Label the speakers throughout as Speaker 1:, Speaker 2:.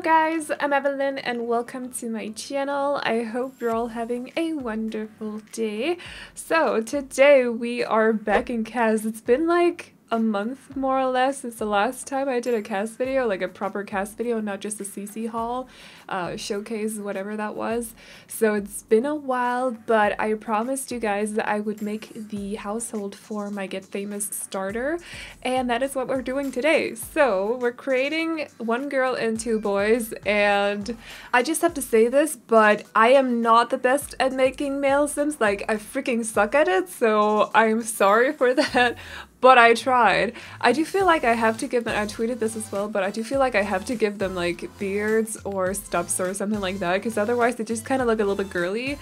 Speaker 1: guys, I'm Evelyn and welcome to my channel. I hope you're all having a wonderful day. So today we are back in CAS. It's been like a month more or less since the last time I did a CAS video, like a proper CAS video, not just a CC haul, showcase, whatever that was. So it's been a while, but I promised you guys that I would make the household for my Get Famous starter, and that is what we're doing today. So we're creating one girl and two boys, and I just have to say this, but I am not the best at making male sims. Like, I freaking suck at it, so I'm sorry for that. But I tried. I do feel like I have to give them, I tweeted this as well, but I do feel like I have to give them like beards or stubs or something like that, because otherwise they just kind of look a little bit girly.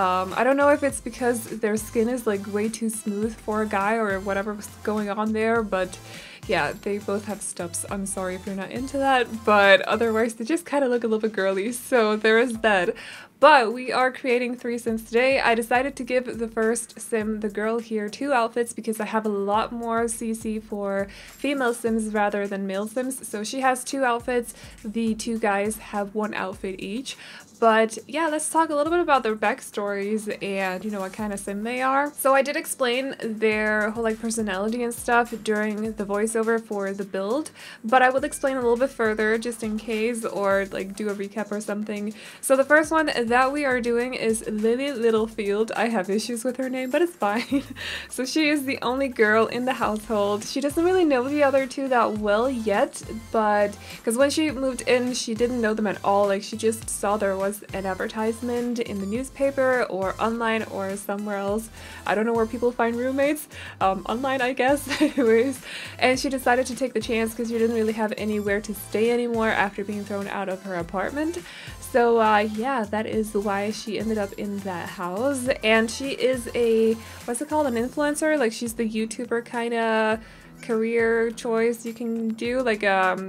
Speaker 1: I don't know if it's because their skin is like way too smooth for a guy or whatever's going on there, but yeah, they both have stubs. I'm sorry if you're not into that, but otherwise they just kind of look a little bit girly, so there is that. But we are creating 3 sims today. I decided to give the first sim, the girl here, 2 outfits because I have a lot more CC for female sims rather than male sims. So she has 2 outfits, the 2 guys have 1 outfit each. But yeah, let's talk a little bit about their backstories and, you know, what kind of sim they are. So I did explain their whole like personality and stuff during the voiceover for the build, but I will explain a little bit further just in case, or like do a recap or something. So the first one that we are doing is Lily Littlefield. I have issues with her name, but it's fine. So she is the only girl in the household. She doesn't really know the other 2 that well yet, but because when she moved in, she didn't know them at all. Like, she just saw there was an advertisement in the newspaper or online or somewhere else. I don't know where people find roommates. Online, I guess. Anyways, and she decided to take the chance because she didn't really have anywhere to stay anymore after being thrown out of her apartment. So yeah, that is why she ended up in that house. And she is a, what's it called, an influencer? Like, she's the YouTuber kind of career choice you can do. Like,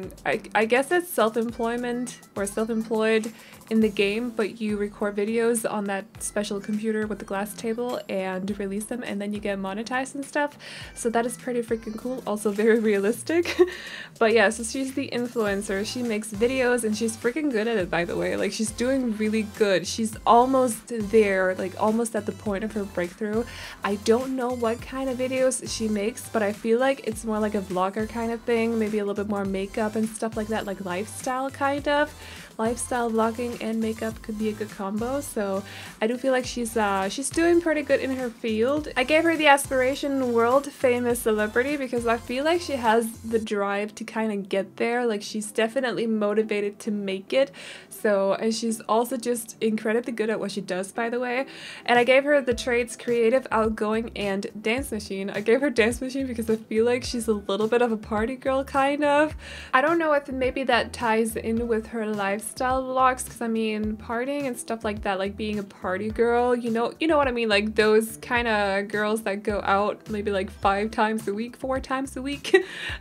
Speaker 1: I guess it's self-employment or self-employed in the game, but you record videos on that special computer with the glass table and release them, and then you get monetized and stuff. So that is pretty freaking cool, also very realistic. But yeah, so she's the influencer. She makes videos and she's freaking good at it, by the way. Like, she's doing really good. She's almost there, like almost at the point of her breakthrough. I don't know what kind of videos she makes, but I feel like it's more like a vlogger kind of thing, maybe a little bit more makeup and stuff like that, like lifestyle kind of. Lifestyle vlogging and makeup could be a good combo, so I do feel like she's doing pretty good in her field. I gave her the aspiration world famous celebrity because I feel like she has the drive to kind of get there. Like, she's definitely motivated to make it. So, and she's also just incredibly good at what she does, by the way. And I gave her the traits creative, outgoing, and dance machine. I gave her dance machine because I feel like she's a little bit of a party girl, kind of. I don't know if maybe that ties in with her lifestyle vlogs, because I mean, partying and stuff like that, like being a party girl, you know what I mean, like those kind of girls that go out maybe like 5 times a week, 4 times a week,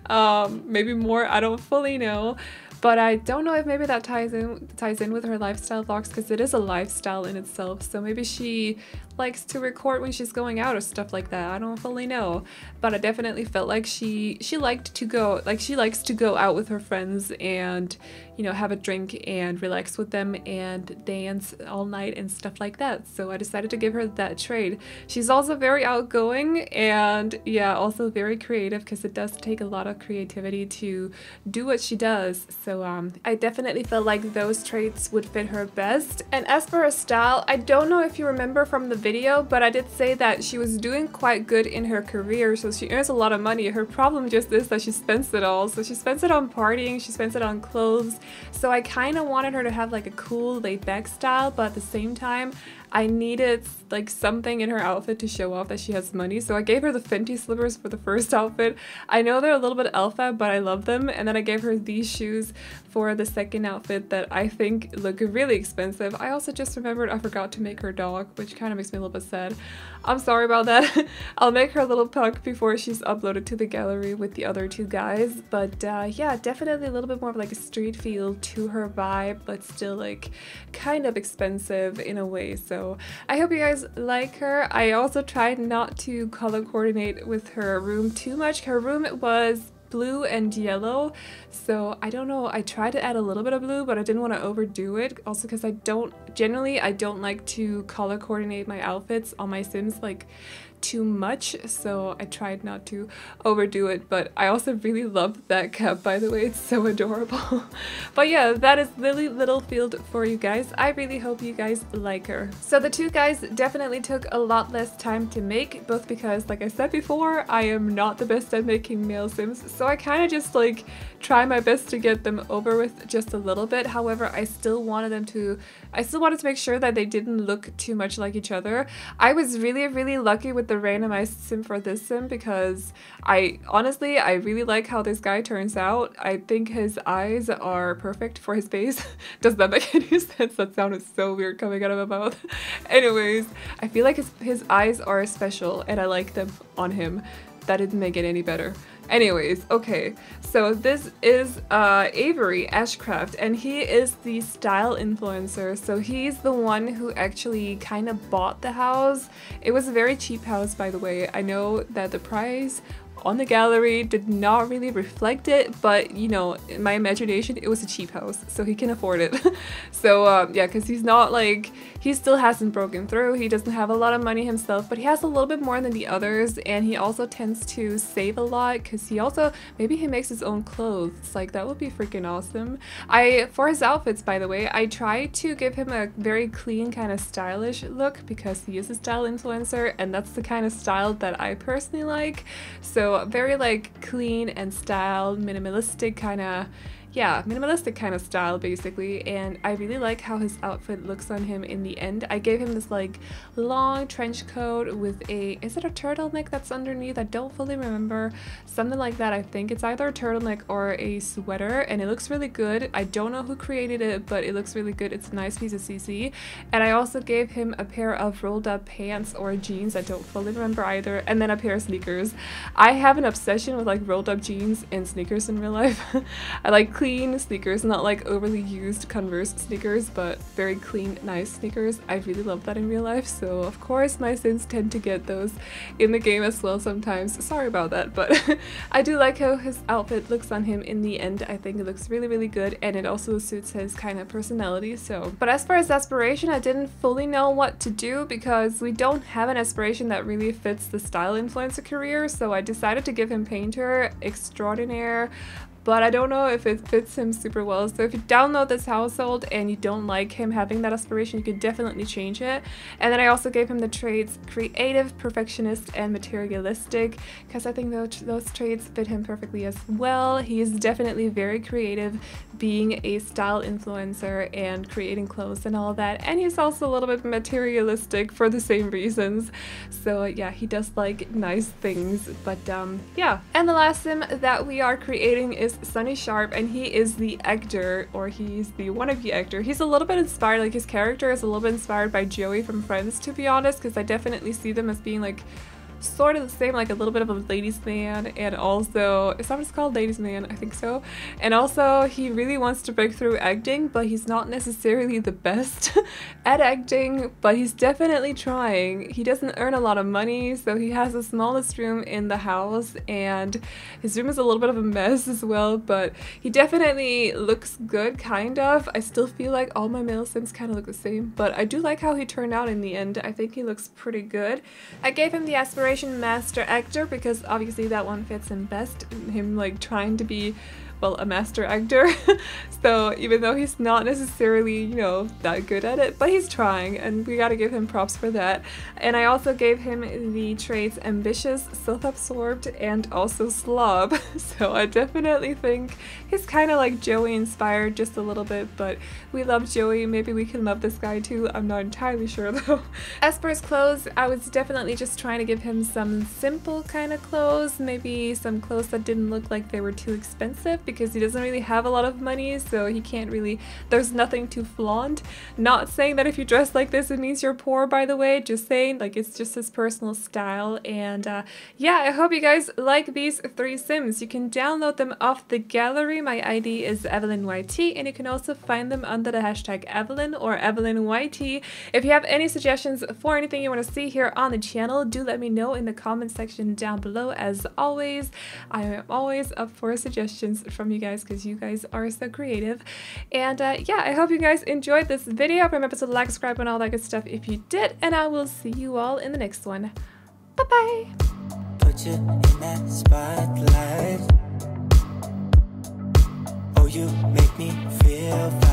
Speaker 1: maybe more, I don't fully know. But I don't know if maybe that ties in with her lifestyle vlogs, because it is a lifestyle in itself. So maybe she likes to record when she's going out or stuff like that. I don't fully know. But I definitely felt like she liked to go, like, she likes to go out with her friends and, you know, have a drink and relax with them and dance all night and stuff like that. So I decided to give her that trait. She's also very outgoing and yeah, also very creative, because it does take a lot of creativity to do what she does. So I definitely felt like those traits would fit her best. And as for her style, I don't know if you remember from the video, but I did say that she was doing quite good in her career, so she earns a lot of money. Her problem just is that she spends it all. So she spends it on partying, she spends it on clothes. So I kind of wanted her to have like a cool laid back style, but at the same time I needed like something in her outfit to show off that she has money. So I gave her the Fenty slippers for the first outfit. I know they're a little bit alpha, but I love them. And then I gave her these shoes for the second outfit that I think look really expensive. I also just remembered I forgot to make her dog, which kind of makes me a little bit sad. I'm sorry about that. I'll make her a little pug before she's uploaded to the gallery with the other 2 guys. But yeah, definitely a little bit more of like a street feel to her vibe, but still like kind of expensive in a way. So I hope you guys like her. I also tried not to color coordinate with her room too much. Her room was blue and yellow, so I don't know, I tried to add a little bit of blue, but I didn't want to overdo it, also because I don't like to color coordinate my outfits on my Sims like too much, so I tried not to overdo it. But I also really love that cap, by the way, it's so adorable. But yeah, that is Lily Littlefield for you guys. I really hope you guys like her. So the two guys definitely took a lot less time to make, both because, like I said before, I am not the best at making male Sims, so I kind of just like try my best to get them over with just a little bit. However, I still wanted to make sure that they didn't look too much like each other. I was really lucky with the randomized Sim for this Sim, because I really like how this guy turns out. I think his eyes are perfect for his face. Does that make any sense? That sounded so weird coming out of my mouth. Anyways, I feel like his eyes are special and I like them on him. That didn't make it any better. Anyways, okay, so this is Avery Ashcraft, and he is the style influencer. So he's the one who actually kind of bought the house. It was a very cheap house, by the way. I know that the price on the gallery did not really reflect it, but you know, in my imagination it was a cheap house, so he can afford it. So yeah, because he's not like, he still hasn't broken through, he doesn't have a lot of money himself, but he has a little bit more than the others, and he also tends to save a lot, because he also, maybe he makes his own clothes. Like, that would be freaking awesome. For his outfits, by the way, I try to give him a very clean kind of stylish look, because he is a style influencer and that's the kind of style that I personally like. So very like clean and styled, minimalistic kind of, yeah, minimalistic kind of style basically, and I really like how his outfit looks on him in the end. I gave him this like long trench coat with is it a turtleneck that's underneath? I don't fully remember. Something like that. I think it's either a turtleneck or a sweater, and it looks really good. I don't know who created it, but it looks really good. It's a nice piece of CC. And I also gave him a pair of rolled up pants or jeans. I don't fully remember either. And then a pair of sneakers. I have an obsession with like rolled up jeans and sneakers in real life. I like clean sneakers, not like overly used Converse sneakers, but very clean, nice sneakers. I really love that in real life, so of course my Sims tend to get those in the game as well sometimes. Sorry about that, but I do like how his outfit looks on him in the end. I think it looks really good, and it also suits his kind of personality. So, but as far as aspiration, I didn't fully know what to do because we don't have an aspiration that really fits the style influencer career, so I decided to give him painter extraordinaire, but I don't know if it fits him super well. So if you download this household and you don't like him having that aspiration, you could definitely change it. And then I also gave him the traits creative, perfectionist, and materialistic, because I think those traits fit him perfectly as well. He is definitely very creative, being a style influencer and creating clothes and all that. And he's also a little bit materialistic for the same reasons. So yeah, he does like nice things, but yeah. And the last sim that we are creating is Sunny Sharp, and he is the actor, or he's the wannabe actor. He's a little bit inspired, like his character is a little bit inspired by Joey from Friends, to be honest, because I definitely see them as being like sort of the same, like a little bit of a ladies man, and also, is that what it's called? Ladies man, I think so. And also he really wants to break through acting, but he's not necessarily the best at acting, but he's definitely trying. He doesn't earn a lot of money, so he has the smallest room in the house, and his room is a little bit of a mess as well, but he definitely looks good, kind of. I still feel like all my male Sims kind of look the same, but I do like how he turned out in the end. I think he looks pretty good. I gave him the aspiration master actor because obviously that one fits him best, him like trying to be, well, a master actor. So even though he's not necessarily, you know, that good at it, but he's trying, and we gotta give him props for that. And I also gave him the traits ambitious, self-absorbed, and also slob. So I definitely think he's kind of like Joey inspired just a little bit, but we love Joey. Maybe we can love this guy too. I'm not entirely sure though. As for his clothes, I was definitely just trying to give him some simple kind of clothes, maybe some clothes that didn't look like they were too expensive, because he doesn't really have a lot of money, so he can't really, there's nothing to flaunt. Not saying that if you dress like this it means you're poor, by the way, just saying, like, it's just his personal style. And yeah, I hope you guys like these 3 Sims. You can download them off the gallery. My ID is EvelynYT, and you can also find them under the hashtag Evelyn or EvelynYT. If you have any suggestions for anything you want to see here on the channel, do let me know in the comment section down below. As always, I am always up for suggestions from you guys because you guys are so creative. And yeah, I hope you guys enjoyed this video. Remember to like, subscribe, and all that good stuff if you did, and I will see you all in the next one. Bye bye.
Speaker 2: Put you in that spotlight. Oh, you make me feel fine.